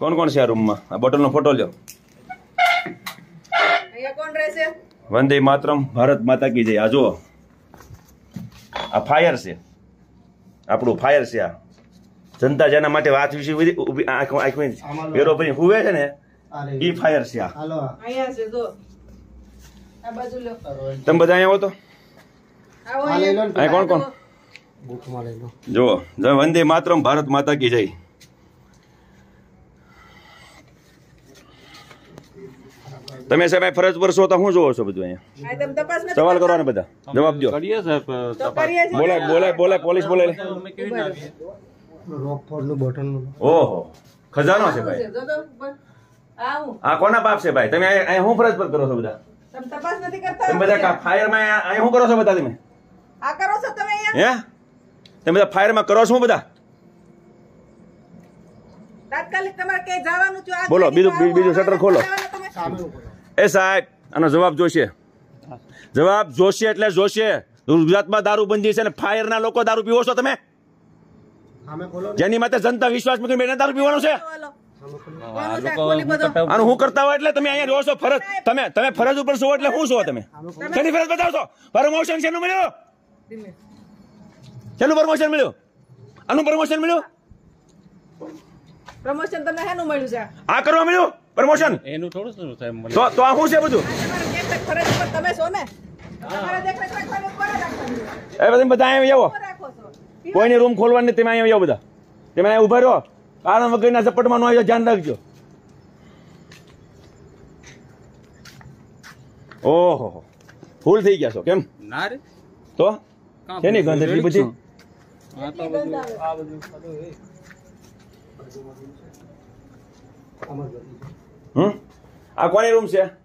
કોણ કોણ છે આ રૂમમાં? આ બોટલનો ફોટો લ્યો. અહીંયા કોણ રહેશે? વંદે માતરમ, ભારત માતા કી જય. આ જુઓ, આ ફાયર છે, આપણું ફાયર છે. આ જનતા જેના માટે વાત વિશે વેરો ભરી હુવે છે ને, ઈ ફાયર છે. આ અહીંયા છે જો આ બાજુ લો. તમે બધા અહીંયા આવો તો. આવો અહીંયા કોણ કોણ? જુઓ, વંદે માતરમ, ભારત માતા કી જય. તમે સાહેબ ફરજ પર છો તો શું જોવો છો બધું અહીંયા? તમે તપાસ નથી સવાલ કરવાના બધા, જવાબ દો. બોલાય પોલીસ બોલાય. ઓહો, ખજાનો છે ભાઈ. આ કોના બાપ છે ભાઈ? તમે અહીંયા શું ફરજ પર કરો છો બધા? તમે તપાસ નથી કરતા? તમે બધા ફાયરમાં અહીંયા શું કરો છો બધા? તમે આ કરો છો તમે અહીંયા? હે, તમે બધા ફાયરમાં કરો છો બધા? તાત્કાલિક તમારે ક્યાંય જવાનું છે? બોલો, બીજું શટર ખોલો. એ સાહેબ, આનો જવાબ જોશે. જવાબ જોશે એટલે જોશે. ગુજરાતમાં દારૂબંધી છે ને ફાયરના લોકો દારૂ પીવો છો તમે? જેની માટે જનતા વિશ્વાસ મૂકીને બેને દારૂ પીવાનો છે? આનું હું કરતા હોય એટલે તમે અહીંયા રહો છો ફરજ. તમે ફરજ ઉપર છો એટલે શું છો તમે? શેની ફરજ બતાવશો? પ્રમોશન શેનું મળ્યું? શેનું પ્રમોશન મળ્યું? આનું પ્રમોશન મળ્યું? પ્રમોશન તમને શેનું મળ્યું છે? આ કરવા મળ્યું પ્રમોશન? એનું થોડું શું સાહેબ મને તો આ શું છે બધું? ફરજ પર તમે છો ને, તમારે દેખરેખ રાખવાની કોને રાખવાની? એ બધા અહીંયા આવો. રાખો છો કોઈની રૂમ ખોલવાની, તમે અહીંયા આવો બધા. તમે અહીંયા ઉભા રહો, કારણ વગરના ઝપટમાં ન આવ્યો, ધ્યાન રાખજો. ઓહો, ફૂલ થઈ ગયા છો કેમ? ના રે તો શેની ગંધ એટલી બધી? આ તો બધું આ બધું આ કોની રૂમ છે?